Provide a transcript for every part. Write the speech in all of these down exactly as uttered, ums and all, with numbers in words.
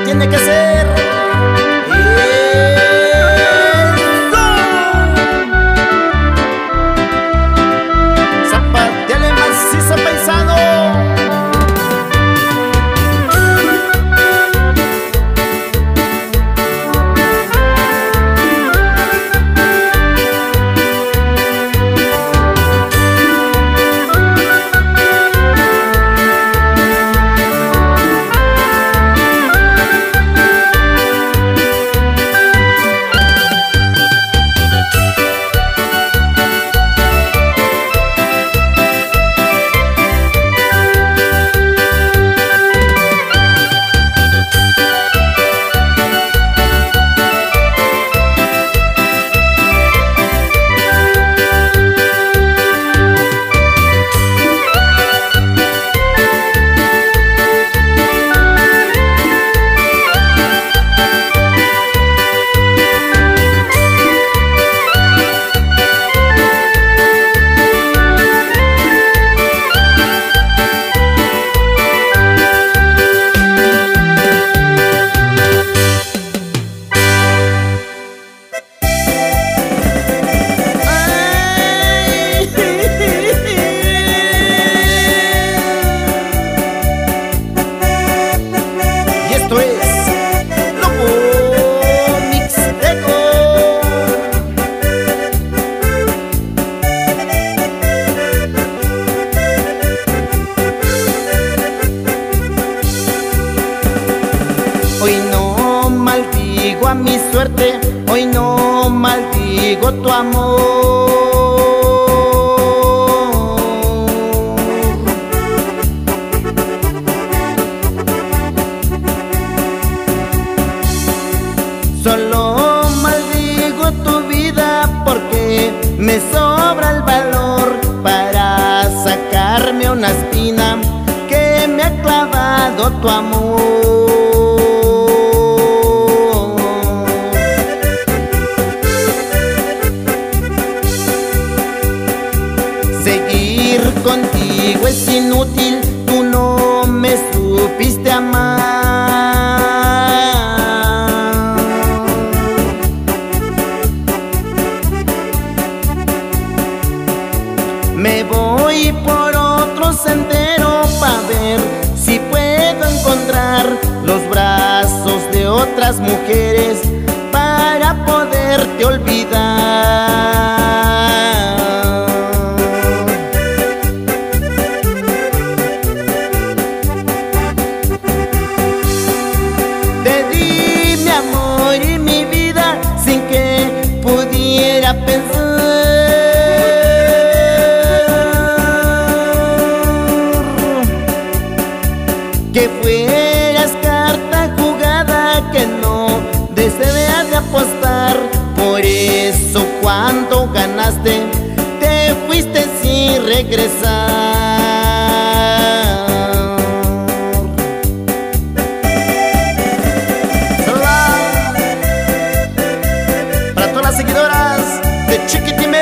tiene que ser. Zapateale macizo, paisano. Hoy no maldigo a mi suerte, hoy no maldigo tu amor. Solo maldigo tu vida porque me sobra el valor para sacarme una espina que me ha clavado tu amor. Seguir contigo es inútil, tú no me supiste amar. Me voy por otro sendero pa' ver si puedo encontrar los brazos de otras mujeres para poderte olvidar. Pensar que fueras carta jugada que no deseas de apostar. Por eso cuando ganaste te fuiste sin regresar. Para todas las seguidoras de Chiquitime.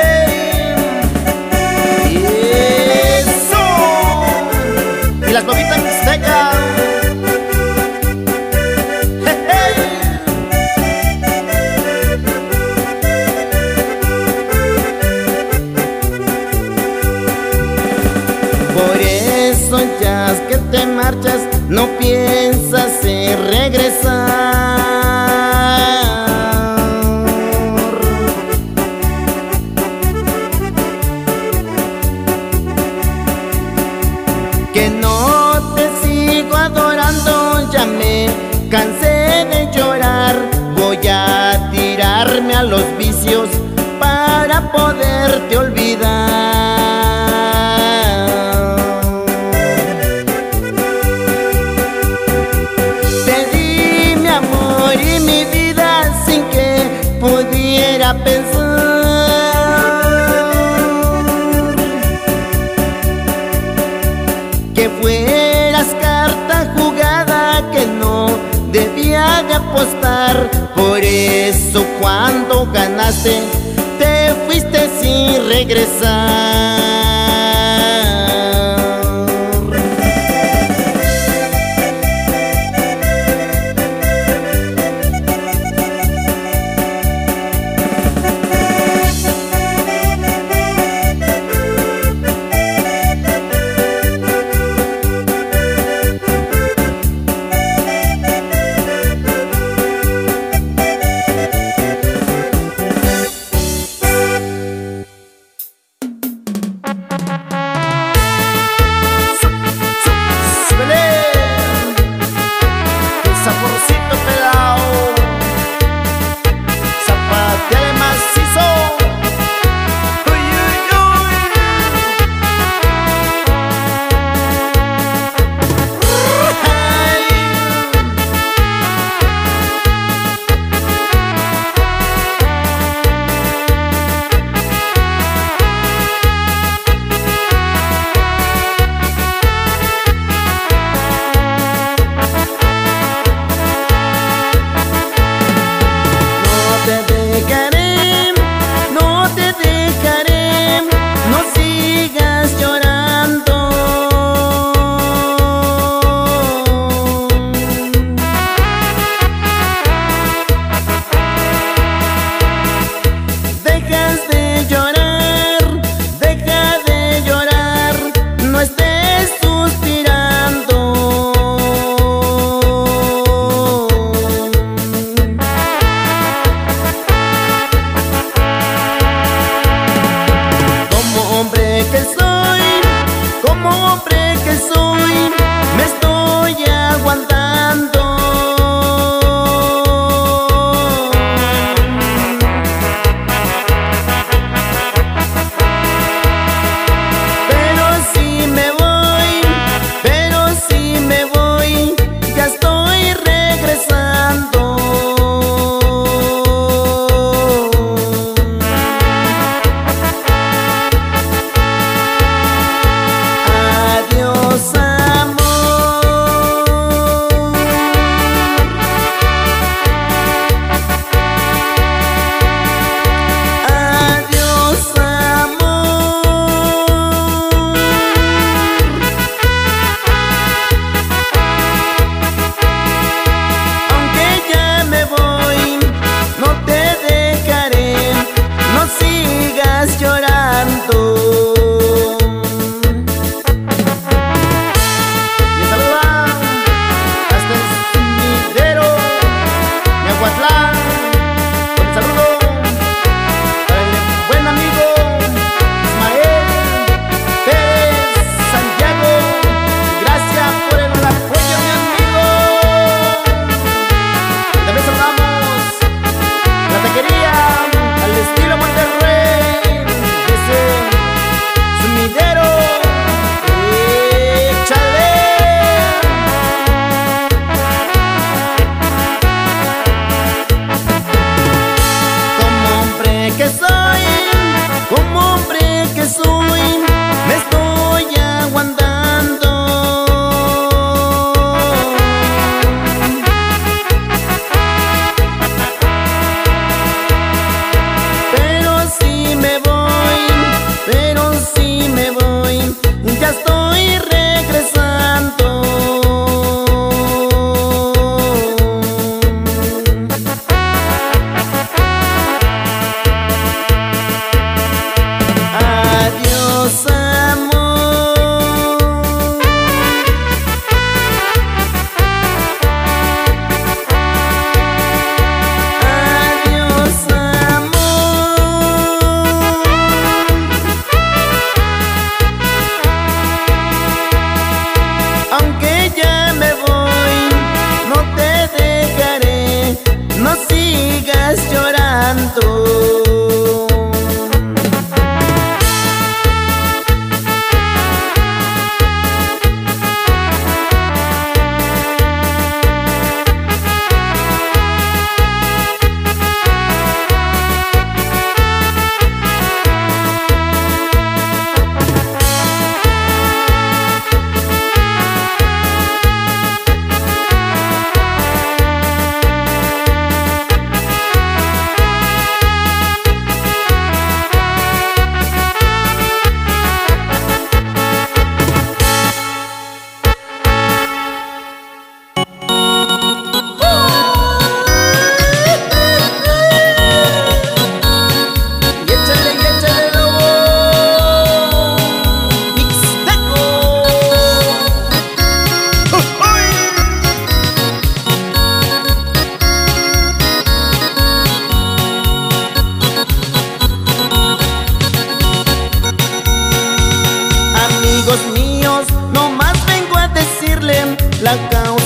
¡Eso! Y las lobitas mixtecas. ¡Hey, hey! Por eso ya es que te marchas, no piensas en regresar. Que no te sigo adorando, ya me cansé de llorar. Voy a tirarme a los vicios para poderte olvidar. Te di mi amor y mi vida sin que pudiera pensar que fueras carta jugada que no debía de apostar. Por eso cuando ganaste te fuiste sin regresar.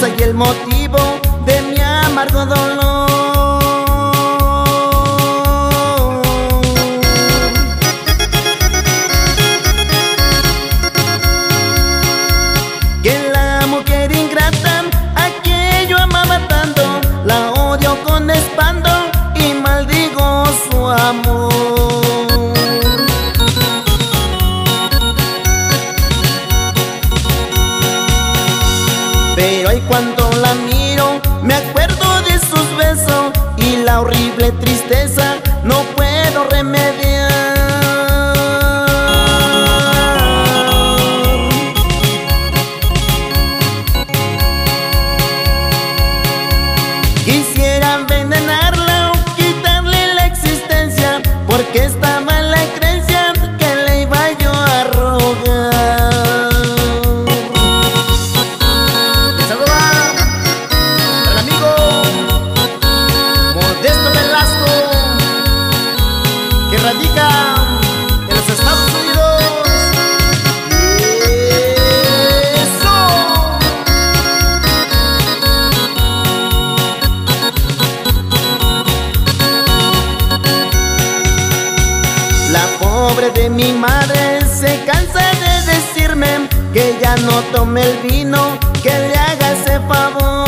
soy el motivo de mi amargo dolor. Que la mujer ingrata a quien yo amaba tanto, la odio con espanto y maldigo su amor. Pero hoy cuando la miro me acuerdo de sus besos y la horrible tristeza no puedo remediar. Quisiera envenenarla o quitarle la existencia, porque estaba en la creencia que le iba yo a rogar. Radica en los Estados Unidos. ¡Eso! La pobre de mi madre se cansa de decirme que ya no tome el vino, que le haga ese favor.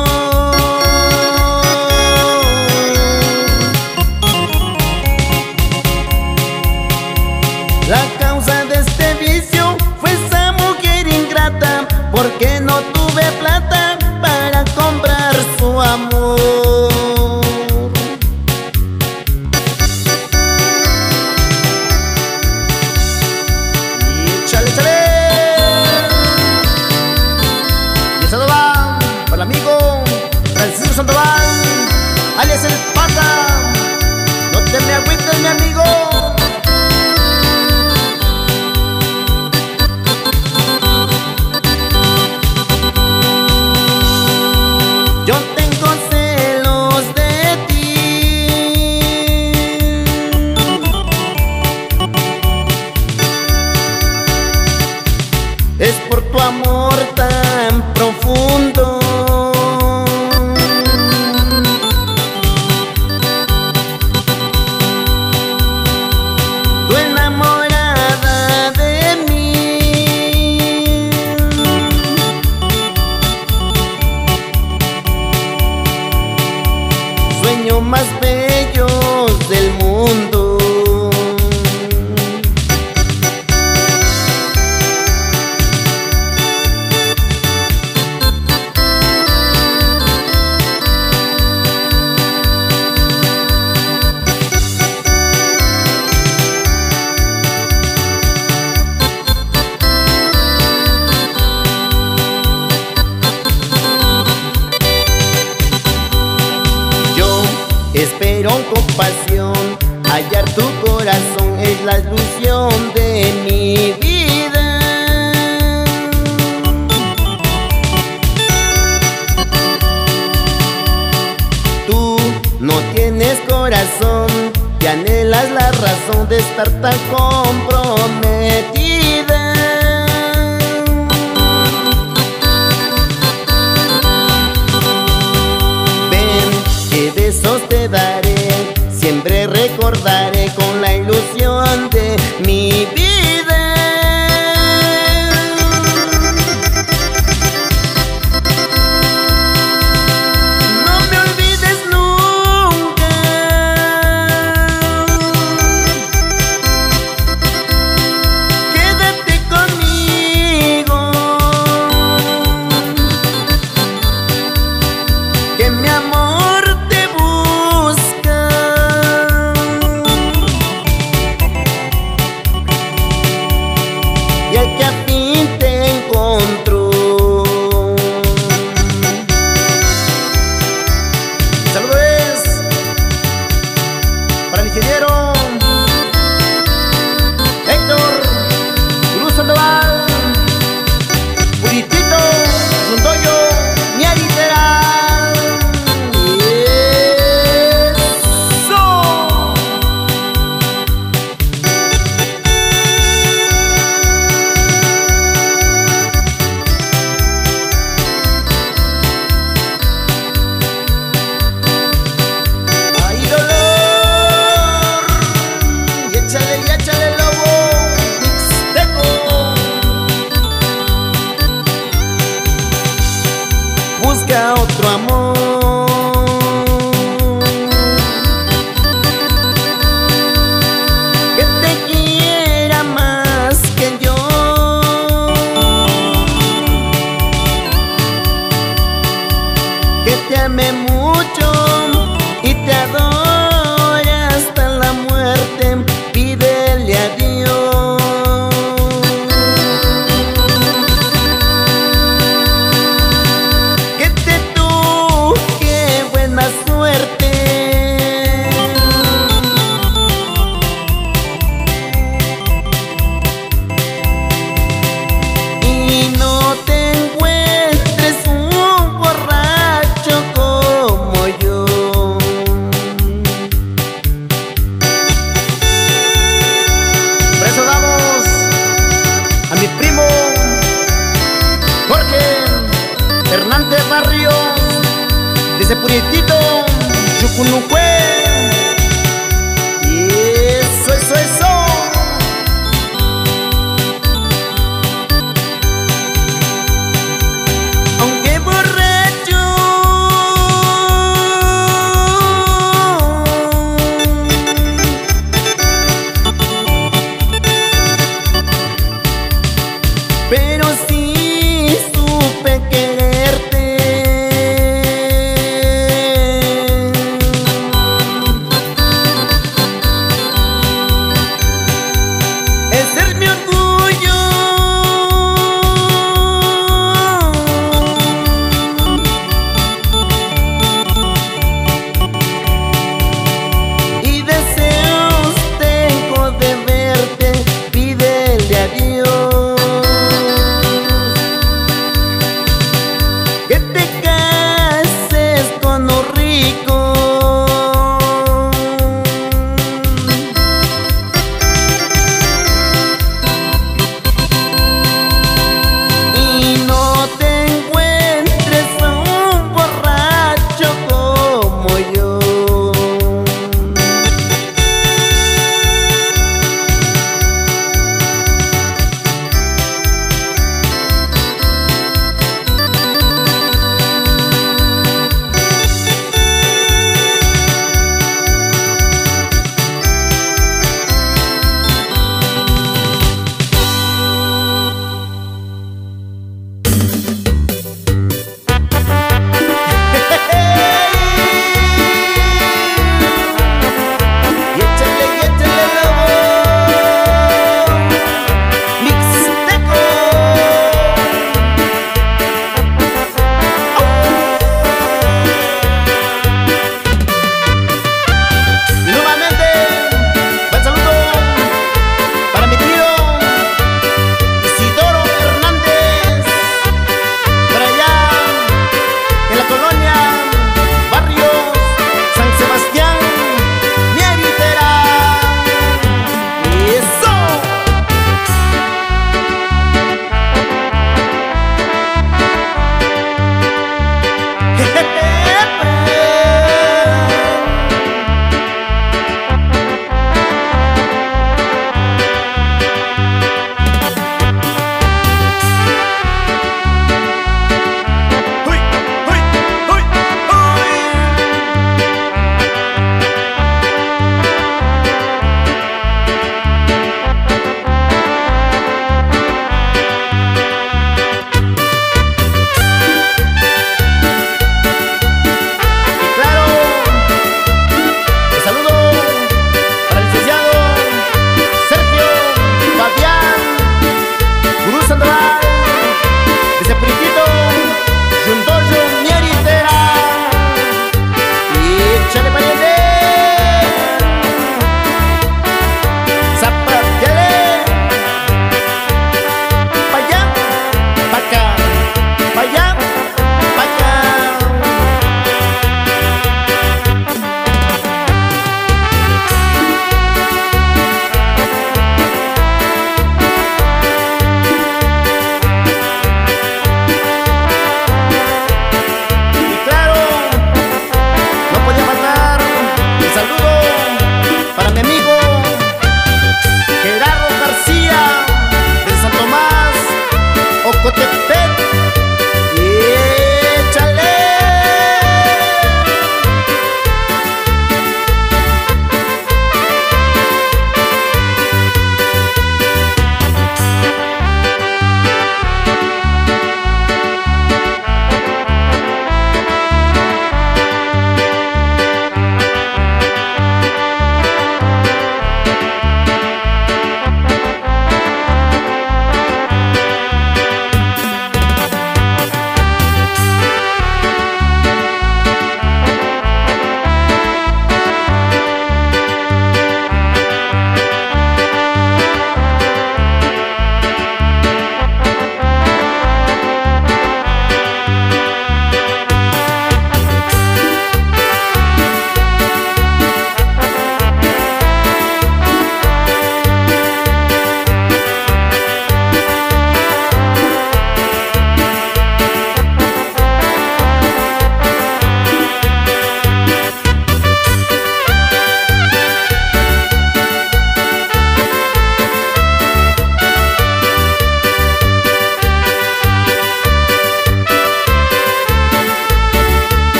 La causa de este vicio fue esa mujer ingrata, porque no tuve plata para comprar su amor. Y chale, chale. Y eso va para el amigo Francisco Sandoval, alias el Pata. No te me agüites, mi amigo. Yo tengo celos de ti, es por tu amor tan profundo. Tu enamorada de mí, sueño más bellos del mundo. Espero con pasión hallar tu corazón, es la ilusión de mi vida. Tú no tienes corazón y anhelas la razón de estar tan comprometida. Besos te daré, siempre recordaré con la ilusión de mi vida. No me olvides nunca, mucho y te adora hasta la muerte, pídele a Dios que te toque buena suerte. Y no te encuentres un borracho como yo. Por eso damos a mi primo Jorge Hernández Barrios, desde Puritito, Chucunucue. Y eso, eso, eso. Aunque borracho, pero sí supe quererte.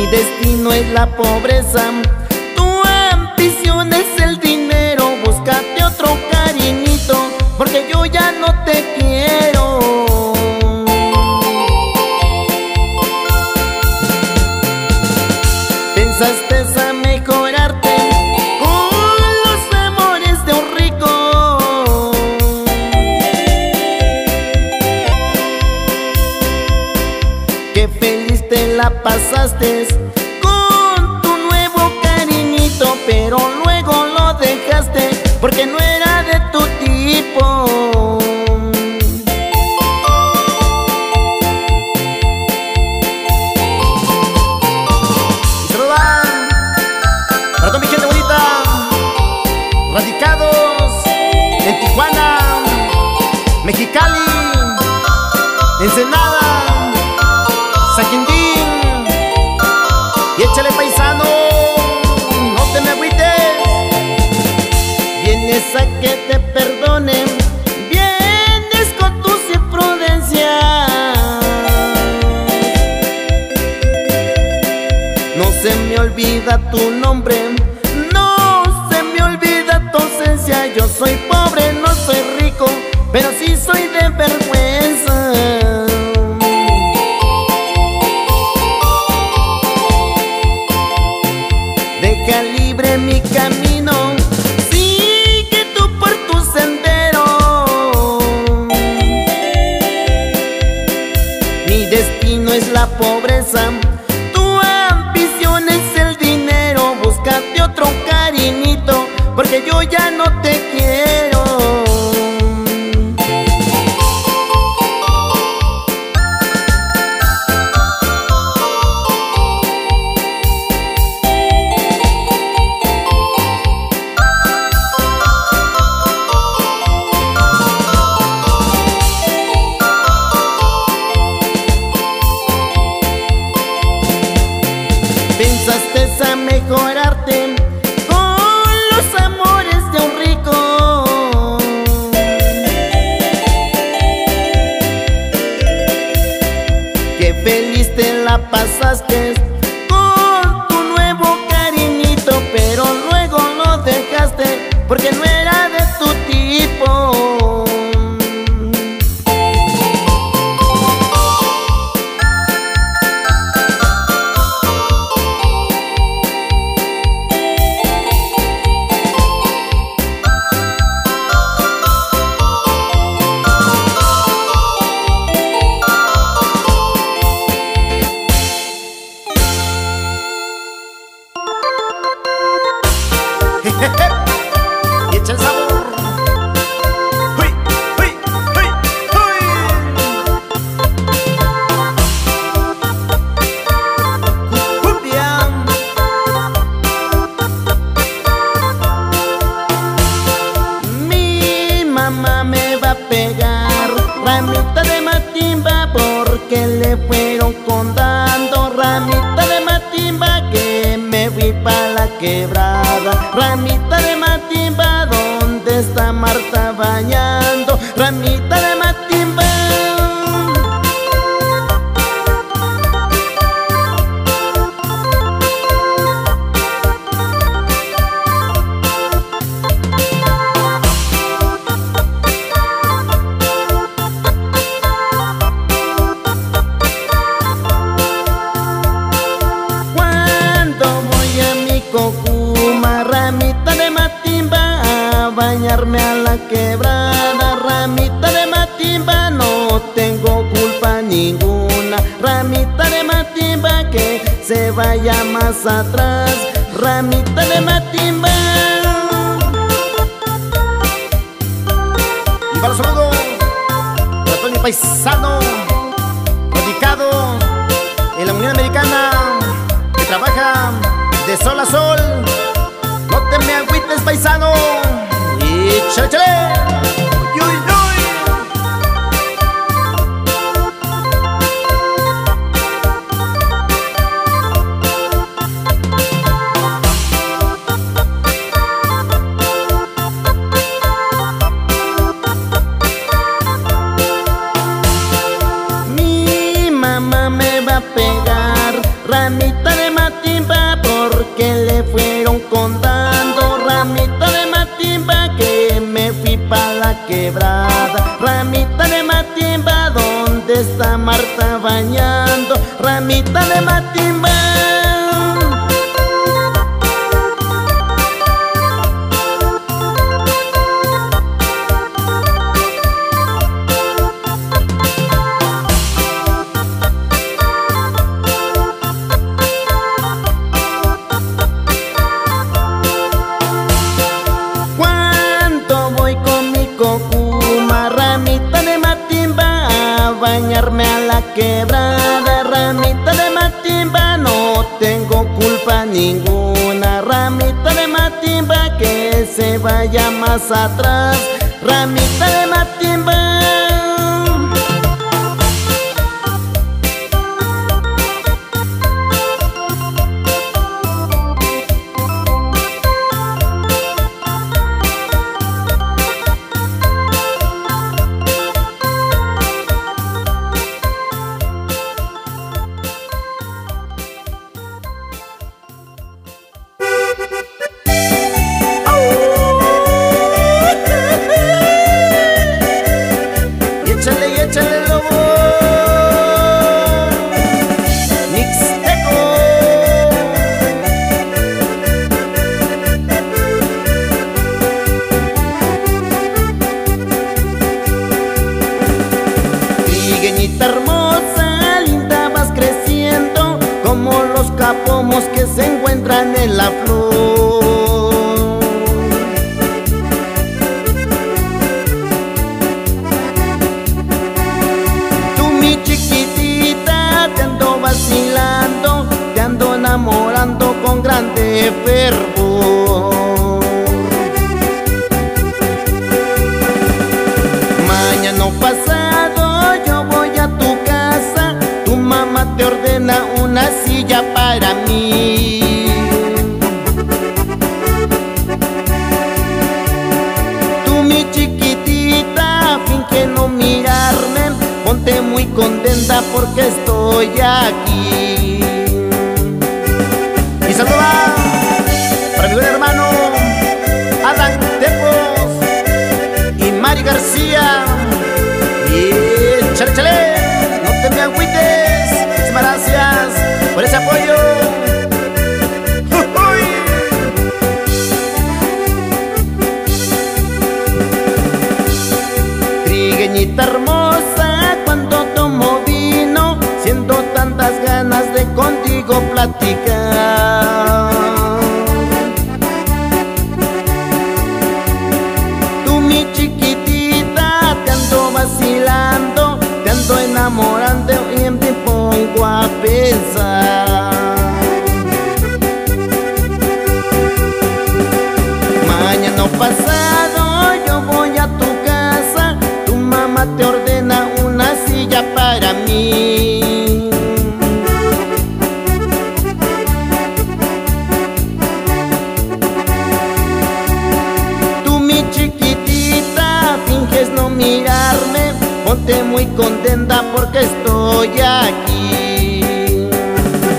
destino es la pobreza, tu ambición es el dinero. Búscate otro cariñito, porque yo ya no te quiero. Pensaste a mejorarte con los amores de un rico. Qué feliz te la pasaste con tu nuevo cariñito, pero luego lo dejaste porque no era de tu tipo. Y saludan para toda mi gente bonita, radicados en Tijuana, Mexicali, Ensenada, Saquindín. Y échale, paisano, no te me agüites. Vienes a que te perdone, vienes con tus imprudencias. No se me olvida tu nombre, no se me olvida tu ausencia. Yo soy pobre, no soy rico, pero sí soy de vergüenza. Deja libre mi camino, sigue tú por tu sendero. Mi destino es la pobreza, tu ambición es el dinero. Búscate otro cariñito, porque yo ya no te quiero. Pensaste a mejorarte con los amores de un rico. Qué feliz te la pasaste con tu nuevo cariñito, pero luego lo dejaste porque no era de tu tipo. Y echa el sabor. ¡Uy, uy, uy, uy! ¡Cumbia! Mi mamá me va a pegar ramita de matimba porque le fueron contando. Ramita de matimba que me fui pa' la quebrada. Ramita de matimba, ¿dónde está Marta bañando? Ramita de matimba. Cocuma, ramita de matimba, a bañarme a la quebrada. Ramita de matimba, no tengo culpa ninguna. Ramita de matimba, que se vaya más atrás. Ramita de matimba. Y para el saludo para todo mi paisano radicado en la Unión Americana, que trabaja de sol a sol. No te me agüites, paisano, y chale, chale. Uy, uy, uy. Mi mamá me va a pegar ramita de matimba, porque le fueron contando. Ramita de matimba, que me fui pa' la quebrada. Ramita de matimba, ¿dónde está Marta bañando? Ramita de matimba. Bañarme a la quebrada, ramita de matimba, no tengo culpa ninguna. Ramita de matimba, que se vaya más atrás. Ramita de matimba. Hermosa, linda, vas creciendo como los capomos que se encuentran en la flor. Tú, mi chiquitita, te ando vacilando, te ando enamorando con grande fervor. Mañana pasado yo voy a tu casa, tu mamá te ordena una silla para mí. Tú, mi chiquitita, finge no mirarme, ponte muy contenta porque estoy aquí. Y saluda para mi buen hermano Adán Tepos y Mari García. Y chale, chale, no te me agüites. Muchísimas gracias por ese apoyo. ¡Uy! Trigueñita hermosa, cuando tomo vino, siento tantas ganas de contigo platicar. Tú, mi chiquitita, te ando vacilando, te ando enamorando y me pongo a pensar. Mañana pasado yo voy a tu casa, tu mamá te ordena una silla para mí. Tú, mi chiquitita, finges no mirarme, ponte muy contenta porque estoy aquí.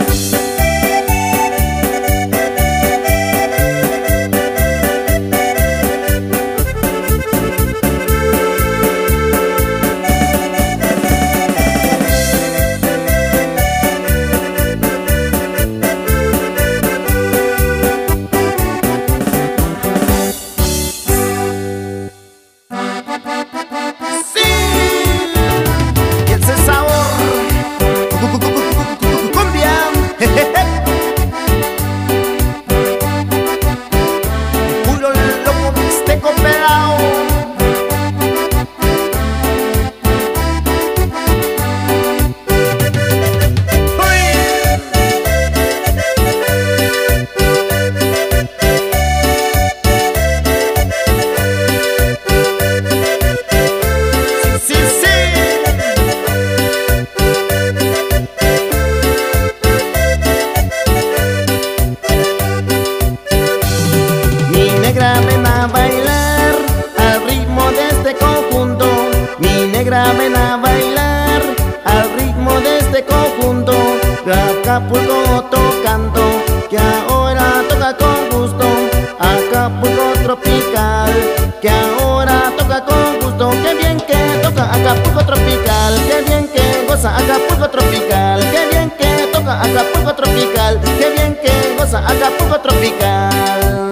Acapulco tocando, que ahora toca con gusto. Acapulco tropical, que ahora toca con gusto. Qué bien que toca Acapulco tropical, qué bien que goza Acapulco tropical, qué bien que toca Acapulco tropical, qué bien que goza Acapulco tropical.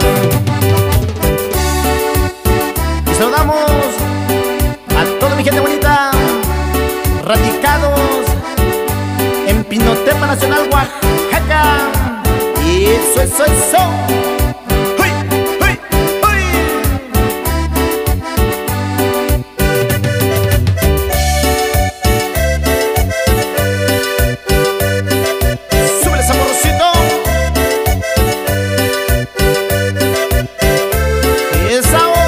Y saludamos a toda mi gente bonita, radicados en Pinotepa Nacional, Oaxaca. Y eso, eso, eso. ¡Uy, uy, uy! ¡Súbele, saborcito! ¡Qué sabor!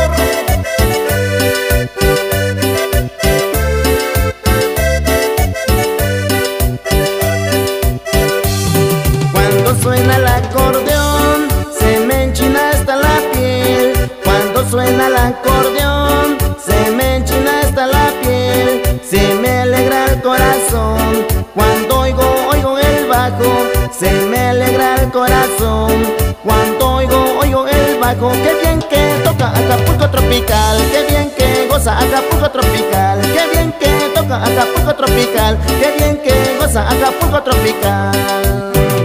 Suena el acordeón, se me enchina hasta la piel. Cuando suena el acordeón, se me enchina hasta la piel. Se me alegra el corazón. Cuando oigo, oigo el bajo, se me alegra el corazón. Cuando oigo, oigo el bajo. Qué bien que toca Acapulco tropical, qué bien que goza Acapulco tropical, qué bien que toca Acapulco tropical, qué bien que goza Acapulco tropical.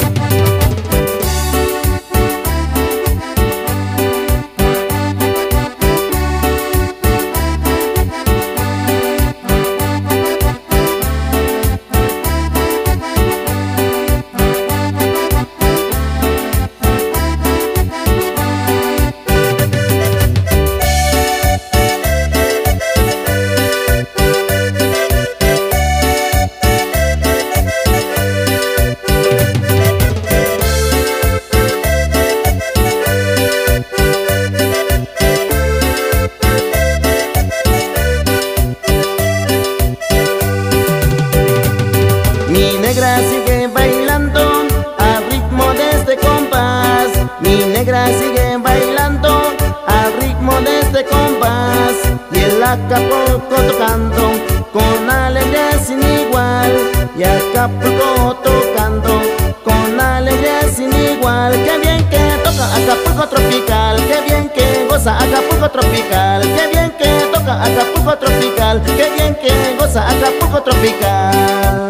Mi negra sigue bailando al ritmo de este compás. Mi negra sigue bailando al ritmo de este compás. Y el Acapulco tocando con alegría sin igual. Y Acapulco tocando con alegría sin igual. Qué bien que toca Acapulco tropical, qué bien que goza Acapulco tropical, qué bien que toca Acapulco tropical, qué bien que goza Acapulco tropical.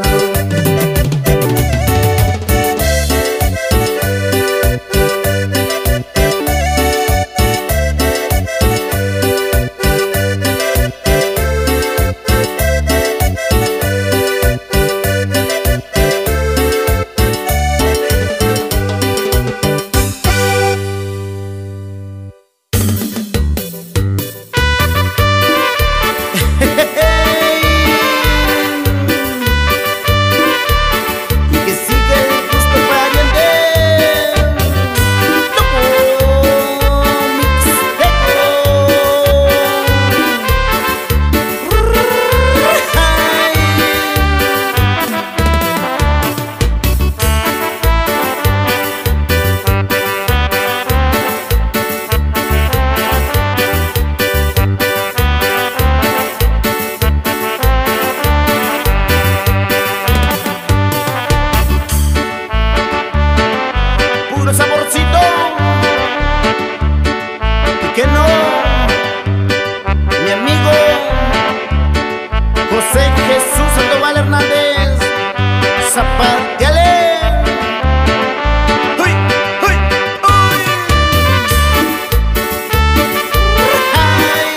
Saborcito, y que no, mi amigo José Jesús Sandoval Hernández, zapateale. ¡Uy, uy, uy! ¡Ay!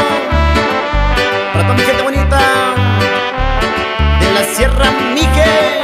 Sierra Miguel.